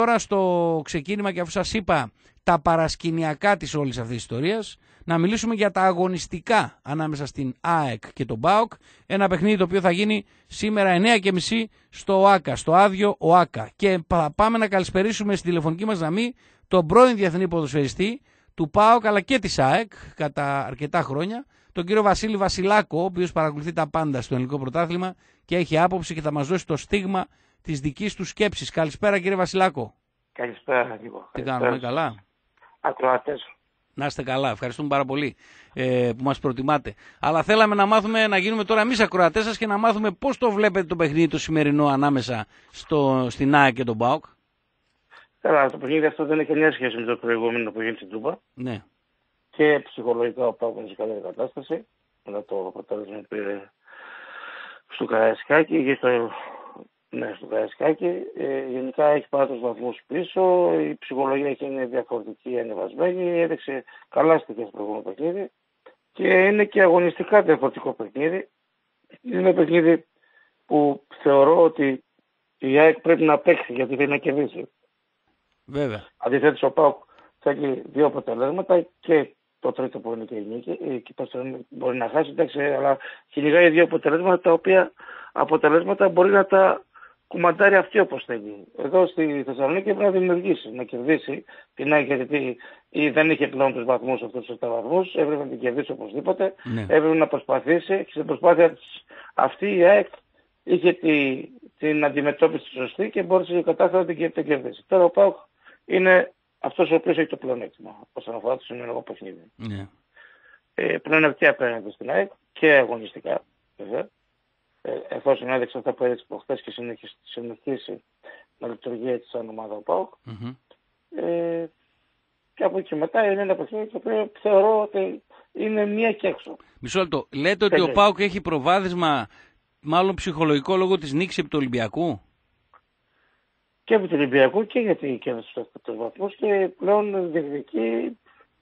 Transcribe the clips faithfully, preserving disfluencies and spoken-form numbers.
τώρα στο ξεκίνημα, και αφού σας είπα τα παρασκηνιακά της όλης αυτής της ιστορίας, να μιλήσουμε για τα αγωνιστικά ανάμεσα στην ΑΕΚ και τον ΠΑΟΚ. Ένα παιχνίδι το οποίο θα γίνει σήμερα εννιά και μισή στο ΟΑΚΑ, στο άδειο ΟΑΚΑ. Και θα πάμε να καλησπερίσουμε στην τηλεφωνική μας γραμμή τον πρώην διεθνή ποδοσφαιριστή του ΠΑΟΚ αλλά και της ΑΕΚ κατά αρκετά χρόνια, τον κύριο Βασίλη Βασιλάκο, ο οποίος παρακολουθεί τα πάντα στο ελληνικό πρωτάθλημα και έχει άποψη και θα μας δώσει το στίγμα της δικής του σκέψης. Καλησπέρα κύριε Βασιλάκο. Καλησπέρα λίγο. Τι κάνουμε, καλά? Ακροατές. Να είστε καλά, ευχαριστούμε πάρα πολύ ε, που μας προτιμάτε. Αλλά θέλαμε να μάθουμε, να γίνουμε τώρα εμείς ακροατές σας και να μάθουμε πώς το βλέπετε το παιχνίδι το σημερινό ανάμεσα στο, στην ΑΕΚ και τον ΠΑΟΚ. Καλά, το παιχνίδι αυτό δεν έχει καμιά σχέση με το προηγούμενο που γίνει στην Τούμπα. Ναι. Και ψυχολογικά ο ΠΑΟΚ είναι σε καλή κατάσταση. Μετά το αποτέλεσμα που πήρε στο Καραϊσκάκι και στο, ναι, στο Καραϊσκάκι. Ε, γενικά έχει πάρει τους βαθμούς πίσω. Η ψυχολογία έχει είναι διαφορετική, ανεβασμένη. Έδειξε καλά στοιχεία στο προηγούμενο παιχνίδι. Και είναι και αγωνιστικά διαφορετικό παιχνίδι. Είναι ένα παιχνίδι που θεωρώ ότι η ΑΕΚ πρέπει να παίξει γιατί θέλει να κερδίσει. Βέβαια. Αντιθέτως ο ΠΑΟΚ θέλει δύο αποτελέσματα και το τρίτο που είναι και η νίκη. Και το μπορεί να χάσει, εντάξει, αλλά κυνηγάει δύο αποτελέσματα τα οποία αποτελέσματα μπορεί να τα κουμαντάρει αυτή όπως θέλει. Εδώ στη Θεσσαλονίκη πρέπει να δημιουργήσει, να κερδίσει την ΑΕΚ γιατί δεν είχε πλέον τους βαθμούς αυτούς τους επτά βαθμούς, έπρεπε να την κερδίσει οπωσδήποτε, ναι. Έπρεπε να προσπαθήσει και στην προσπάθεια αυτή η ΑΕΚ είχε τη, την αντιμετώπιση σωστή και μπόρεσε η κατάσταση να την κερδίσει. Τώρα ο ΠΑΟΚ είναι αυτός ο οποίος έχει το πλεονέκτημα όσον αφορά το σημερινό παιχνίδι. Ναι. Ε, πλεονεκτική απέναντι στην ΑΕΚ και αγωνιστικά βέβαια. Ε, εφόσον έδειξε αυτά που έδειξε προχθές και συνεχίσει, συνεχίσει να λειτουργεί έτσι σαν ομάδα ο ΠΑΟΚ. Mm-hmm. Ε, και από εκεί μετά είναι ένα παιχνίδι το οποίο θεωρώ ότι είναι μία και έξω. Μισό λεπτό. Λέτε ότι ο ΠΑΟΚ έχει προβάδισμα μάλλον ψυχολογικό λόγω της νίκης επί του Ολυμπιακού. Και επί του Ολυμπιακού και γιατί κέρδισε τους βαθμούς και πλέον διεκδικεί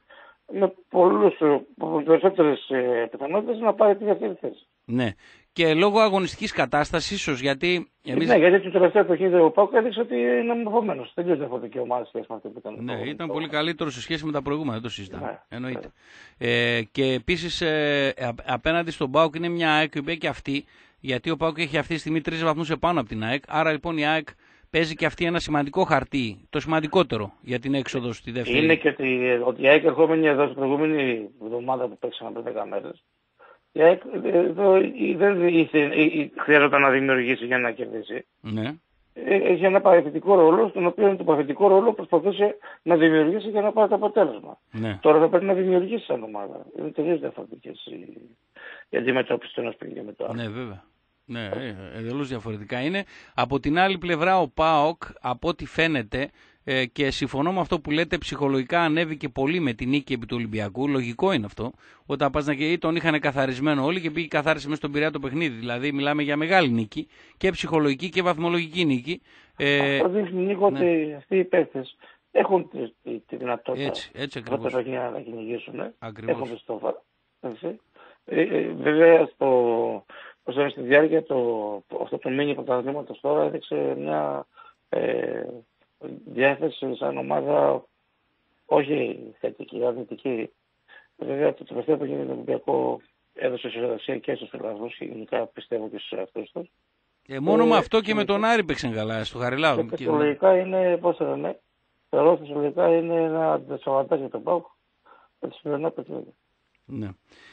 με πολλούς περισσότερες πιθανότητες να πάρει τη δεύτερη θέση. Ναι. Και λόγω αγωνιστικής κατάστασης ίσως γιατί εμείς... Ναι, γιατί το τελευταίο παιχνίδι ο ΠΑΟΚ έδειξε ότι είναι μορφωμένος. Τελείως διαφορετική ομάδα σχέση με αυτή που ήταν. Ναι, ήταν πολύ καλύτερο σε σχέση με τα προηγούμενα, δεν το συζητάμε. Ναι, εννοείται. Ναι. Ε, και επίσης ε, απέναντι στον ΠΑΟΚ είναι μια ΑΕΚ που και αυτή, γιατί ο ΠΑΟΚ έχει αυτή τη στιγμή τρεις βαθμούς επάνω από την ΑΕΚ. Άρα λοιπόν η ΑΕΚ παίζει και αυτή ένα σημαντικό χαρτί, το σημαντικότερο για την έξοδο στη δεύτερη. Είναι και ότι, ότι η ΑΕΚ ερχόμενη εδώ στην προηγούμενη εβδομάδα που παίξαμε πριν δέκα μέρες. Η ΑΕΚ δεν χρειάζονταν να δημιουργήσει για να κερδίσει. Ναι. Έχει ένα παραιτητικό ρόλο, στον οποίο το παραιτητικό ρόλο προσπαθούσε να δημιουργήσει για να πάρει το αποτέλεσμα. Ναι. Τώρα θα πρέπει να δημιουργήσει σαν ομάδα. Είναι τελείως διαφορετικές η αντιμετώπιση του ενός παιχνιδιού με το άλλο. Ναι, βέβαια. Ναι, εντελώς διαφορετικά είναι. Από την άλλη πλευρά ο ΠΑΟΚ, από ό,τι φαίνεται, ε, και συμφωνώ με αυτό που λέτε, ψυχολογικά ανέβηκε πολύ με την νίκη επί του Ολυμπιακού. Λογικό είναι αυτό. Όταν πας να και τον είχαν καθαρισμένο όλοι και πήγε καθάρισε μέσα στον Πειραιά το παιχνίδι. Δηλαδή μιλάμε για μεγάλη νίκη και ψυχολογική και βαθμολογική νίκη. Ε, αυτό δείχνει λίγο ναι. ότι αυτοί οι παίκτες έχουν τη, τη, τη δυνατότητα έτσι, έτσι ακριβώς. να κυνηγήσουν. Ακριβώς. Έχουν πιστόφα. Ε, ε, βέβαια στο... Όσο στη διάρκεια το, αυτό το μήνυμα πρωταθλήματος τώρα έδειξε μια ε, διάθεση σαν ομάδα όχι θετική, αρνητική. Βέβαια το τελευταίο που γίνεται το Ολυμπιακό έδωσε ισοδοξία και στους φιλαθλούς και γενικά πιστεύω και στους εαυτούς τους. Ε, μόνο ε, με αυτό και με τον Άρη παίξαν καλά στο Χαριλάου. Και φυσιολογικά είναι, πώς θα λένε, θεωρώ φυσιολογικά είναι ένα αντισαβαντάκι για τον ΠΑΟΚ με το σημερινό παιχνίδι. Ναι.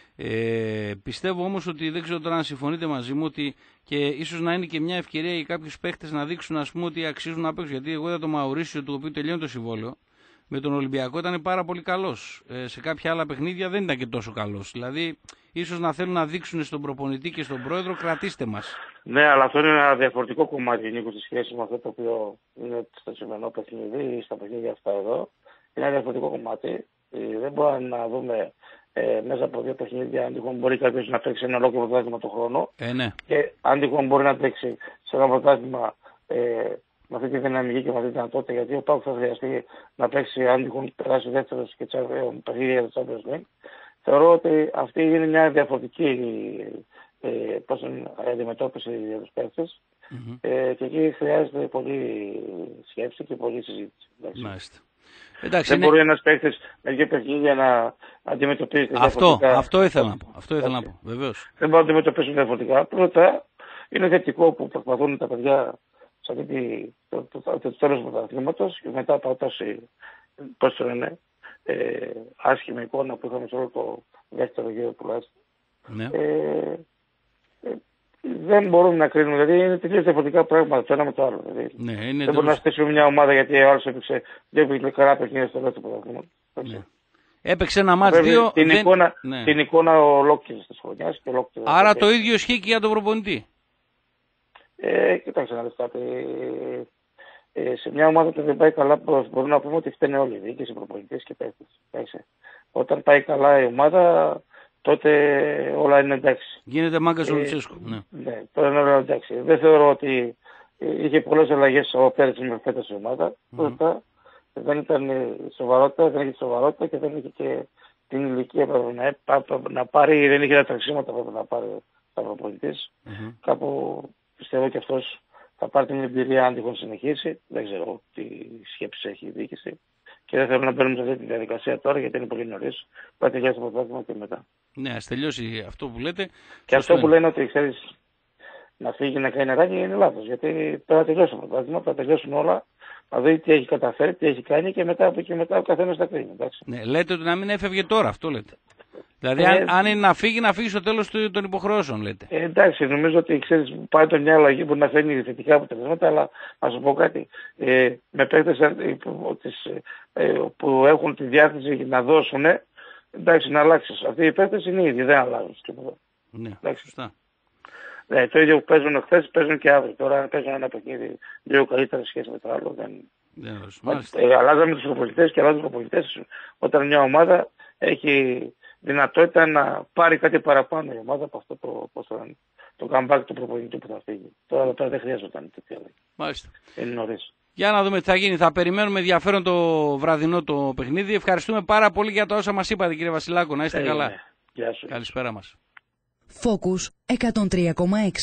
Ε, πιστεύω όμως ότι δεν ξέρω τώρα αν συμφωνείτε μαζί μου ότι και ίσως να είναι και μια ευκαιρία για κάποιους παίχτες να δείξουν ας πούμε ότι αξίζουν να παίξουν. Γιατί εγώ είδα το Μαουρίσιο του οποίου τελειώνει το συμβόλαιο με τον Ολυμπιακό ήταν πάρα πολύ καλός. Ε, σε κάποια άλλα παιχνίδια δεν ήταν και τόσο καλός. Δηλαδή ίσως να θέλουν να δείξουν στον προπονητή και στον πρόεδρο κρατήστε μας. Ναι, αλλά αυτό είναι ένα διαφορετικό κομμάτι Νίκο στη σχέση με αυτό το οποίο είναι στο σημερινό παιχνίδι ή στα παιχνίδια αυτά εδώ. Είναι ένα διαφορετικό κομμάτι. Ε, δεν μπορούμε να δούμε ε, μέσα από δύο παιχνίδια αν τυχόν μπορεί κάποιος να παίξει ένα ολόκληρο πρωτάθλημα το χρόνο. Ε, ναι. Και αν τυχόν μπορεί να παίξει σε ένα πρωτάθλημα ε, με αυτή τη δυναμική και με αυτή τη δυνατότητα, γιατί ο ΠΑΟΚ θα χρειαστεί να παίξει αν τυχόν περάσει δεύτερος και παιχνίδια για το Champions League. Θεωρώ ότι αυτή είναι μια διαφορετική ε, πώς την αντιμετώπιση για τους παίκτες. Mm-hmm. Ε, και εκεί χρειάζεται πολύ σκέψη και πολύ συζήτηση. Μάλιστα. Εντάξει, δεν είναι... μπορεί ένας παίκτης με δύο παιχνίδια να αντιμετωπίσει αυτό, διαφορετικά. Αυτό ήθελα να πω. Αυτό ήθελα να πω. Βεβαίως. Δεν μπορεί να αντιμετωπίσουν διαφορετικά. Πρώτα, είναι θετικό που προσπαθούν τα παιδιά σε αυτή τη, το, το, το, το τέλος του πρωταθλήματος και μετά από τόση, πώς το λένε, ε, άσχημη εικόνα που είχαμε σε όλο το δεύτερο γύρο τουλάχιστον. Ναι. Ε, ε, δεν μπορούμε να κρίνουμε, δηλαδή είναι τελείως διαφορετικά πράγματα το ένα με το άλλο. Δηλαδή. Ναι, είναι δεν τέλος... μπορεί να στήσουμε μια ομάδα γιατί ο άλλος έπαιξε δύο καλά παιχνίδια στο δεύτερο πρωταθλήματος. Ναι. Έπαιξε ένα μάτς δύο... Την, δεν... εικόνα, ναι. την εικόνα ολόκληρης της χρονιάς. Και ολόκληρης άρα της το ίδιο ισχύει και για τον προπονητή. Ε, κοιτάξτε να δεις κάτι. Ε, σε μια ομάδα που δεν πάει καλά μπορούμε να πούμε ότι φταίνε όλοι οι διοίκηση, οι προπονητές και παίκτες. Όταν πάει καλά η ομάδα τότε όλα είναι εντάξει. Γίνεται μάγκας ο ε, Λουτσέσκου. Ναι. Ναι, τώρα είναι όλα εντάξει. Δεν θεωρώ ότι είχε πολλές αλλαγές ο Πέρες με φέτος η ομάδα. Mm-hmm. Δεν ήταν σοβαρότητα, δεν είχε σοβαρότητα και δεν είχε και την ηλικία που να, να πάρει, δεν είχε τα τρεξίματα που να πάρει τα προπονητής. Mm-hmm. Κάπου πιστεύω και αυτός θα πάρει την εμπειρία αν τυχόν συνεχίσει. Δεν ξέρω τι σκέψη έχει η διοίκηση. Και δεν θέλω να μπαίνουμε σε αυτή τη διαδικασία τώρα γιατί είναι πολύ νωρίς. Πάει τελειώσει το πρωτάθλημα και μετά. Ναι, ας τελειώσει αυτό που λέτε. Και αυτό που λένε ότι ξέρεις να φύγει να κάνει νεράκι είναι λάθος. Γιατί πρέπει να τελειώσει το πρωτάθλημα, θα τελειώσουν όλα. Να δει τι έχει καταφέρει, τι έχει κάνει και μετά από εκεί μετά ο καθένας θα κρίνει. Ναι, λέτε ότι να μην έφευγε τώρα, αυτό λέτε. Δηλαδή, ε, αν, αν είναι να φύγει, να φύγει στο τέλος των υποχρεώσεων, λέτε. Ε, εντάξει, νομίζω ότι ξέρεις, πάει το μια αλλαγή που να φέρνει θετικά αποτελέσματα, αλλά να σου πω κάτι. Ε, με παίκτες ε, ε, που έχουν τη διάθεση να δώσουν, εντάξει, να αλλάξει. Αυτοί οι παίκτες είναι οι ίδιοι, δεν αλλάζουν. Ναι, εντάξει. Σωστά. Ναι, το ίδιο που παίζουν χθες παίζουν και αύριο. Τώρα παίζουν ένα παιχνίδι λίγο καλύτερα σχέση με το άλλο. Δεν... Yeah, ε, αλλάζαμε τους προπονητές και αλλάζουν τους προπονητές όταν μια ομάδα έχει δυνατότητα να πάρει κάτι παραπάνω η ομάδα από αυτό το, πώς το, το comeback του προπονητή που θα φύγει. Τώρα, τώρα δεν χρειάζονταν τέτοια αλλαγή. Μάλιστα. Είναι νωρίς. Για να δούμε τι θα γίνει. Θα περιμένουμε ενδιαφέρον το βραδινό το παιχνίδι. Ευχαριστούμε πάρα πολύ για τα όσα μας είπατε, κύριε Βασιλάκο. Να είστε ε, καλά. Ναι. Γεια σου. Καλησπέρα μας. Focus εκατόν τρία κόμμα έξι.